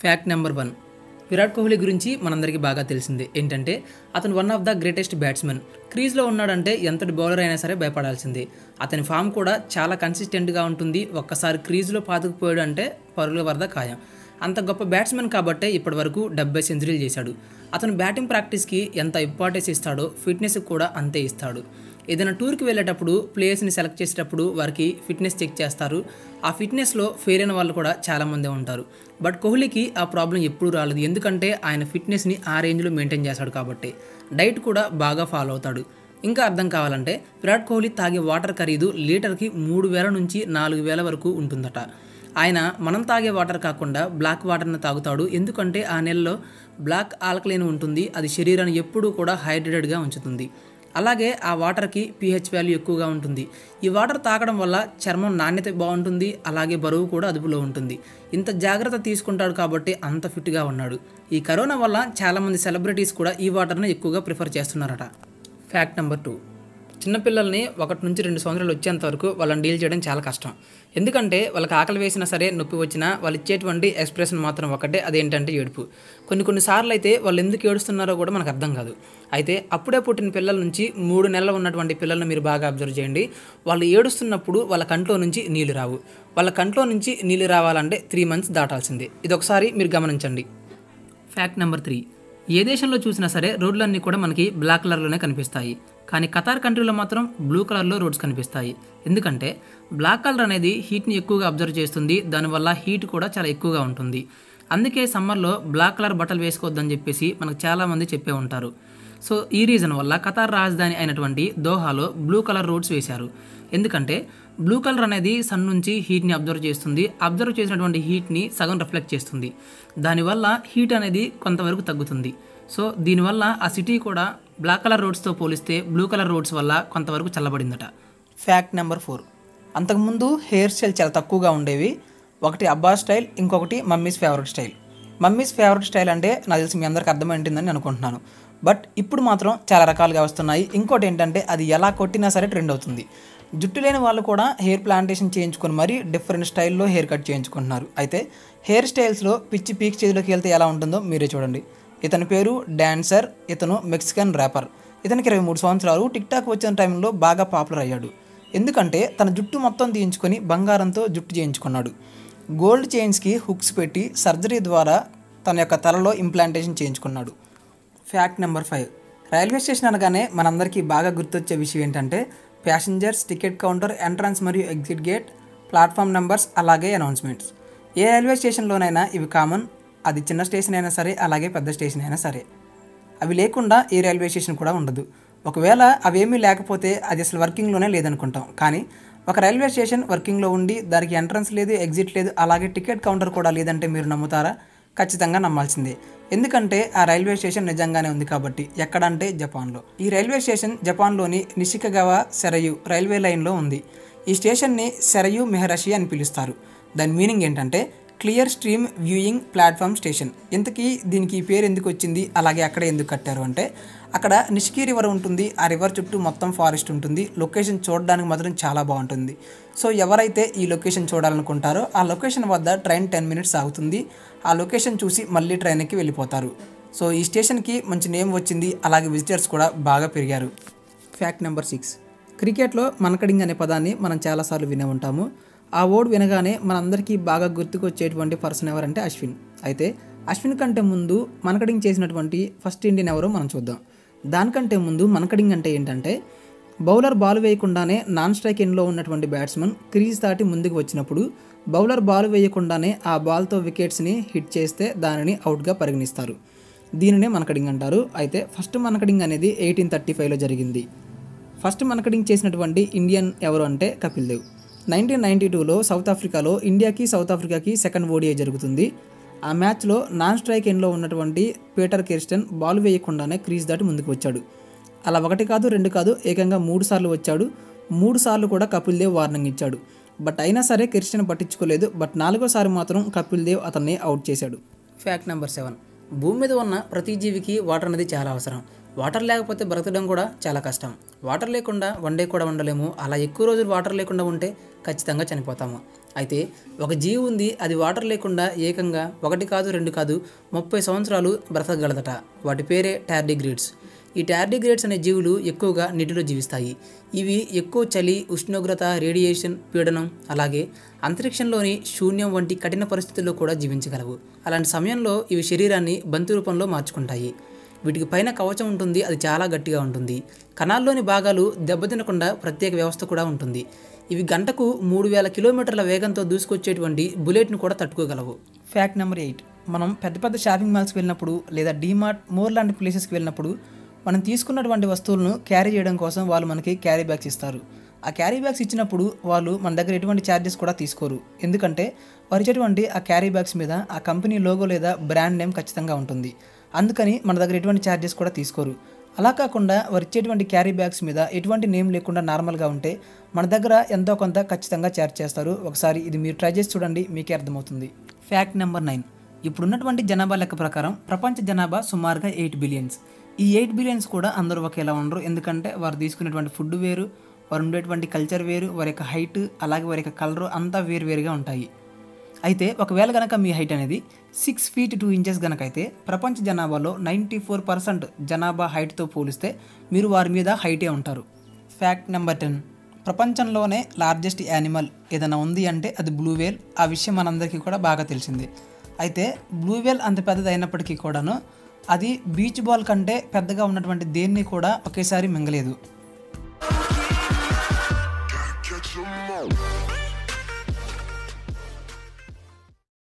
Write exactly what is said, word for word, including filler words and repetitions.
Fact number one. Virat Kohli గురించి మనందరికీ బాగా తెలిసిందే. ఏంటంటే అతను one of the greatest batsmen. క్రీజ్లో ఉన్నాడంటే ఎంతటి బౌలర్ అయినా సరే భయపడాల్సిందే. అతని ఫామ్ కూడా చాలా కన్సిస్టెంట్గా ఉంటుంది. ఒక్కసారి క్రీజ్లో పాతుకుపోయాడు అంటే పరుగుల వరద ఖాయం. అంత గొప్ప బ్యాట్స్మెన్ కాబట్టే ఇప్పటి వరకు డెబ్బై సెంచరీలు చేశాడు. అతను బ్యాటింగ్ ప్రాక్టీస్కి ఎంత ఇంపార్టెన్స్ ఇస్తాడో ఫిట్నెస్కి కూడా అంతే ఇస్తాడు. ఏదైనా టూర్కి వెళ్ళేటప్పుడు ప్లేయర్స్ని సెలెక్ట్ చేసేటప్పుడు వారికి ఫిట్నెస్ చెక్ చేస్తారు. ఆ ఫిట్నెస్లో ఫెయిల్ అయిన వాళ్ళు కూడా చాలామందే ఉంటారు. బట్ కోహ్లీకి ఆ ప్రాబ్లం ఎప్పుడూ రాలేదు. ఎందుకంటే ఆయన ఫిట్నెస్ని ఆ రేంజ్లో మెయింటైన్ చేస్తాడు కాబట్టి. డైట్ కూడా బాగా ఫాలో అవుతాడు. ఇంకా అర్థం కావాలంటే విరాట్ కోహ్లీ తాగే వాటర్ ఖరీదు లీటర్కి మూడు వేల నుంచి నాలుగు వేల వరకు ఉంటుందట. ఆయన మనం తాగే వాటర్ కాకుండా బ్లాక్ వాటర్ని తాగుతాడు. ఎందుకంటే ఆ నెలలో బ్లాక్ ఆల్కలైన్ ఉంటుంది. అది శరీరాన్ని ఎప్పుడూ కూడా హైడ్రేటెడ్గా ఉంచుతుంది. అలాగే ఆ వాటర్కి పీహెచ్ వాల్యూ ఎక్కువగా ఉంటుంది. ఈ వాటర్ తాగడం వల్ల చర్మం నాణ్యత బాగుంటుంది. అలాగే బరువు కూడా అదుపులో ఉంటుంది. ఇంత జాగ్రత్త తీసుకుంటాడు కాబట్టి అంత ఫిట్గా ఉన్నాడు. ఈ కరోనా వల్ల చాలామంది సెలబ్రిటీస్ కూడా ఈ వాటర్ని ఎక్కువగా ప్రిఫర్ చేస్తున్నారట. Fact number two. చిన్నపిల్లల్ని ఒకటి నుంచి రెండు సంవత్సరాలు వచ్చేంత వరకు వాళ్ళని డీల్ చేయడం చాలా కష్టం. ఎందుకంటే వాళ్ళకి ఆకలి వేసినా సరే నొప్పి వచ్చినా వాళ్ళు ఇచ్చేటువంటి ఎక్స్ప్రెషన్ మాత్రం ఒకటే, అదేంటంటే ఏడుపు. కొన్ని కొన్నిసార్లు అయితే వాళ్ళు ఎందుకు ఏడుస్తున్నారో కూడా మనకు అర్థం కాదు. అయితే అప్పుడే పుట్టిన పిల్లల నుంచి మూడు నెలలు ఉన్నటువంటి పిల్లల్ని మీరు బాగా అబ్జర్వ్ చేయండి. వాళ్ళు ఏడుస్తున్నప్పుడు వాళ్ళ కంట్లో నుంచి నీళ్లు రావు. వాళ్ళ కంట్లో నుంచి నీళ్లు రావాలంటే త్రీ మంత్స్ దాటాల్సిందే. ఇది ఒకసారి మీరు గమనించండి. Fact number three. ఏ దేశంలో చూసినా సరే రోడ్లన్నీ కూడా మనకి బ్లాక్ కలర్లోనే కనిపిస్తాయి. కానీ ఖతార్ కంట్రీలో మాత్రం బ్లూ కలర్లో రోడ్స్ కనిపిస్తాయి. ఎందుకంటే బ్లాక్ కలర్ అనేది హీట్ని ఎక్కువగా అబ్జర్వ్ చేస్తుంది. దానివల్ల హీట్ కూడా చాలా ఎక్కువగా ఉంటుంది. అందుకే సమ్మర్లో బ్లాక్ కలర్ బట్టలు వేసుకోవద్దని చెప్పేసి మనకు చాలామంది చెప్పే ఉంటారు. సో ఈ రీజన్ వల్ల ఖతార్ రాజధాని అయినటువంటి దోహాలో బ్లూ కలర్ రోడ్స్ వేశారు. ఎందుకంటే బ్లూ కలర్ అనేది సన్ నుంచి హీట్ని అబ్జర్వ్ చేస్తుంది. అబ్జర్వ్ చేసినటువంటి హీట్ని సగం రిఫ్లెక్ట్ చేస్తుంది. దానివల్ల హీట్ అనేది కొంతవరకు తగ్గుతుంది. సో దీనివల్ల ఆ సిటీ కూడా బ్లాక్ కలర్ రోడ్స్తో పోలిస్తే బ్లూ కలర్ రోడ్స్ వల్ల కొంతవరకు చల్లబడిందట. Fact number four. అంతకుముందు హెయిర్ స్టైల్ చాలా తక్కువగా ఉండేవి. ఒకటి అబ్బాస్ స్టైల్, ఇంకొకటి mummy's favourite style. Mummy's favourite style అంటే నాకు తెలిసి మీ అందరికీ అర్థమైంటుందని అనుకుంటున్నాను. బట్ ఇప్పుడు మాత్రం చాలా రకాలుగా వస్తున్నాయి. ఇంకోటి ఏంటంటే అది ఎలా కొట్టినా సరే ట్రెండ్ అవుతుంది. జుట్టు లేని వాళ్ళు కూడా హెయిర్ ప్లాంటేషన్ చేయించుకొని మరీ డిఫరెంట్ స్టైల్లో హెయిర్ కట్ చేయించుకుంటున్నారు. అయితే హెయిర్ స్టైల్స్లో పిచ్చి పీక్ స్టేజ్లోకి వెళ్తే ఎలా ఉంటుందో మీరే చూడండి. ఇతని పేరు డాన్సర్. ఇతను మెక్సికన్ ర్యాపర్. ఇతనికి ఇరవై మూడు సంవత్సరాలు. టిక్ టాక్ వచ్చిన టైంలో బాగా పాపులర్ అయ్యాడు. ఎందుకంటే తన జుట్టు మొత్తం తీయించుకొని బంగారంతో జుట్టు చేయించుకున్నాడు. గోల్డ్ చైన్స్కి హుక్స్ పెట్టి సర్జరీ ద్వారా తన యొక్క తలలో ఇంప్లాంటేషన్ చేయించుకున్నాడు. Fact number five. Railway station అనగానే మనందరికీ బాగా గుర్తొచ్చే విషయం ఏంటంటే ప్యాసింజర్స్, టికెట్ కౌంటర్, ఎంట్రన్స్ మరియు ఎగ్జిట్ గేట్, ప్లాట్ఫామ్ నెంబర్స్, అలాగే అనౌన్స్మెంట్స్. ఏ రైల్వే స్టేషన్లోనైనా ఇవి కామన్. అది చిన్న స్టేషన్ అయినా సరే, అలాగే పెద్ద స్టేషన్ అయినా సరే. అవి లేకుండా ఏ రైల్వే స్టేషన్ కూడా ఉండదు. ఒకవేళ అవేమీ లేకపోతే అది అసలు వర్కింగ్లోనే లేదనుకుంటాం. కానీ ఒక రైల్వే స్టేషన్ వర్కింగ్లో ఉండి దానికి ఎంట్రన్స్ లేదు, ఎగ్జిట్ లేదు, అలాగే టికెట్ కౌంటర్ కూడా లేదంటే మీరు నమ్ముతారా? ఖచ్చితంగా నమ్మాల్సిందే. ఎందుకంటే ఆ రైల్వే స్టేషన్ నిజంగానే ఉంది కాబట్టి. ఎక్కడంటే జపాన్లో. ఈ రైల్వే స్టేషన్ జపాన్లోని నిషికగావా సెరయు రైల్వే లైన్లో ఉంది. ఈ స్టేషన్ని సెరయు మెహరషి అని పిలుస్తారు. దాని మీనింగ్ ఏంటంటే clear stream viewing platform station. ఇంతకీ దీనికి ఈ పేరు ఎందుకు వచ్చింది, అలాగే అక్కడ ఎందుకు కట్టారు అంటే అక్కడ నిషికి రివర్ ఉంటుంది. ఆ రివర్ చుట్టూ మొత్తం ఫారెస్ట్ ఉంటుంది. లొకేషన్ చూడడానికి మాత్రం చాలా బాగుంటుంది. సో ఎవరైతే ఈ లొకేషన్ చూడాలనుకుంటారో ఆ లొకేషన్ వద్ద ట్రైన్ టెన్ మినిట్స్ ఆగుతుంది. ఆ లొకేషన్ చూసి మళ్ళీ ట్రైన్ ఎక్కి వెళ్ళిపోతారు. సో ఈ స్టేషన్కి మంచి నేమ్ వచ్చింది. అలాగే విజిటర్స్ కూడా బాగా పెరిగారు. Fact number six. క్రికెట్లో మనకడింగ్ అనే పదాన్ని మనం చాలాసార్లు వినే ఉంటాము. ఆ వర్డ్ వినగానే మనందరికీ బాగా గుర్తుకొచ్చేటువంటి పర్సన్ ఎవరంటే అశ్విన్. అయితే అశ్విన్ కంటే ముందు మనకడింగ్ చేసినటువంటి ఫస్ట్ ఇండియన్ ఎవరో మనం చూద్దాం. దానికంటే ముందు మనకడింగ్ అంటే ఏంటంటే బౌలర్ బాల్ వేయకుండానే నాన్ స్ట్రైక్ ఎండ్లో ఉన్నటువంటి బ్యాట్స్మెన్ క్రీజ్ దాటి ముందుకు వచ్చినప్పుడు బౌలర్ బాల్ వేయకుండానే ఆ బాల్తో వికెట్స్ని హిట్ చేస్తే దానిని అవుట్గా పరిగణిస్తారు. దీనినే మనకడింగ్ అంటారు. అయితే ఫస్ట్ మనకడింగ్ అనేది ఎయిటీన్ థర్టీ ఫైవ్లో జరిగింది. ఫస్ట్ మనకడింగ్ చేసినటువంటి ఇండియన్ ఎవరు అంటే కపిల్ దేవ్. నైన్టీన్ నైంటీ టూలో సౌత్ ఆఫ్రికాలో ఇండియాకి సౌత్ ఆఫ్రికాకి సెకండ్ ఓడిఐ జరుగుతుంది. ఆ మ్యాచ్లో నాన్ స్ట్రైక్ ఎండ్లో ఉన్నటువంటి పీటర్ కెర్స్టన్ బాల్ వేయకుండానే క్రీజ్ దాటి ముందుకు వచ్చాడు. అలా ఒకటి కాదు, రెండు కాదు, ఏకంగా మూడు సార్లు వచ్చాడు. మూడు సార్లు కూడా కపిల్ దేవ్ వార్నింగ్ ఇచ్చాడు. బట్ అయినా సరే కెర్స్టన్ పట్టించుకోలేదు. బట్ నాలుగోసారి మాత్రం కపిల్ దేవ్ అతన్ని అవుట్ చేశాడు. Fact number seven. భూమి మీద ఉన్న ప్రతి జీవికి వాటర్ అనేది చాలా అవసరం. వాటర్ లేకపోతే బ్రతకడం కూడా చాలా కష్టం. వాటర్ లేకుండా వన్ డే కూడా ఉండలేము. అలా ఎక్కువ రోజులు వాటర్ లేకుండా ఉంటే ఖచ్చితంగా చనిపోతాము. అయితే ఒక జీవి ఉంది, అది వాటర్ లేకుండా ఏకంగా ఒకటి కాదు రెండు కాదు ముప్పై సంవత్సరాలు బ్రతకగలదట. వాటి పేరే టార్డిగ్రేడ్స్. ఈ టార్డిగ్రేడ్స్ అనే జీవులు ఎక్కువగా నీటిలో జీవిస్తాయి. ఇవి ఎక్కువ చలి, ఉష్ణోగ్రత, రేడియేషన్, పీడనం, అలాగే అంతరిక్షంలోని శూన్యం వంటి కఠిన పరిస్థితుల్లో కూడా జీవించగలవు. అలాంటి సమయంలో ఇవి శరీరాన్ని బంతి రూపంలో మార్చుకుంటాయి. వీటికి పైన కవచం ఉంటుంది, అది చాలా గట్టిగా ఉంటుంది. కణాల్లోని భాగాలు దెబ్బతినకుండా ప్రత్యేక వ్యవస్థ కూడా ఉంటుంది. ఇవి గంటకు మూడు వేల కిలోమీటర్ల వేగంతో దూసుకొచ్చేటువంటి బుల్లెట్ను కూడా తట్టుకోగలవు. Fact number eight. మనం పెద్ద పెద్ద షాపింగ్ మాల్స్కి వెళ్ళినప్పుడు లేదా డీమార్ట్, మోర్ లాంటి ప్లేసెస్కి వెళ్ళినప్పుడు మనం తీసుకున్నటువంటి వస్తువులను క్యారీ చేయడం కోసం వాళ్ళు మనకి క్యారీ బ్యాగ్స్ ఇస్తారు. ఆ క్యారీ బ్యాగ్స్ ఇచ్చినప్పుడు వాళ్ళు మన దగ్గర ఎటువంటి ఛార్జెస్ కూడా తీసుకోరు. ఎందుకంటే వారు ఇచ్చేటువంటి ఆ క్యారీ బ్యాగ్స్ మీద ఆ కంపెనీ లోగో లేదా బ్రాండ్ నేమ్ ఖచ్చితంగా ఉంటుంది. అందుకని మన దగ్గర ఎటువంటి ఛార్జెస్ కూడా తీసుకోరు. అలా కాకుండా వారు ఇచ్చేటువంటి క్యారీ బ్యాగ్స్ మీద ఎటువంటి నేమ్ లేకుండా నార్మల్గా ఉంటే మన దగ్గర ఎంతో కొంత ఖచ్చితంగా ఛార్జ్ చేస్తారు. ఒకసారి ఇది మీరు ట్రై చేసి చూడండి, మీకే అర్థమవుతుంది. Fact number nine. ఇప్పుడున్నటువంటి జనాభా లెక్క ప్రకారం ప్రపంచ జనాభా సుమారుగా ఎయిట్ బిలియన్స్. ఈ ఎయిట్ బిలియన్స్ కూడా అందరూ ఒకేలా ఉండరు. ఎందుకంటే వారు తీసుకునేటువంటి ఫుడ్ వేరు, వారు ఉండేటువంటి కల్చర్ వేరు, వారి యొక్క హైట్ అలాగే వారి యొక్క కలరు అంతా వేరు వేరుగా ఉంటాయి. అయితే ఒకవేళ కనుక మీ హైట్ అనేది సిక్స్ ఫీట్ టూ ఇంచెస్ కనుక అయితే ప్రపంచ జనాభాలో నైంటీ ఫోర్ పర్సెంట్ జనాభా హైట్తో పోలిస్తే మీరు వారి మీద హైటే ఉంటారు. Fact number ten. ప్రపంచంలోనే లార్జెస్ట్ యానిమల్ ఏదైనా ఉంది అంటే అది బ్లూ వేల్. ఆ విషయం మనందరికీ కూడా బాగా తెలిసింది. అయితే బ్లూ వేల్ అంత పెద్దది అయినప్పటికీ కూడాను అది బీచ్ బాల్ కంటే పెద్దగా ఉన్నటువంటి దేన్ని కూడా ఒకేసారి మింగలేదు.